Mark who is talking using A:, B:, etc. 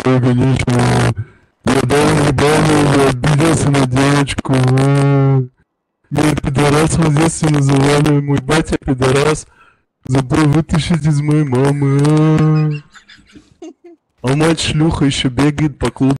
A: конечно. Я дал ебану, я обиделся на девочку. Меня пидорасом в детстве называли, мой батя пидорас. Забыл вытащить из моей мамы. А мать шлюха еще бегает по клубу.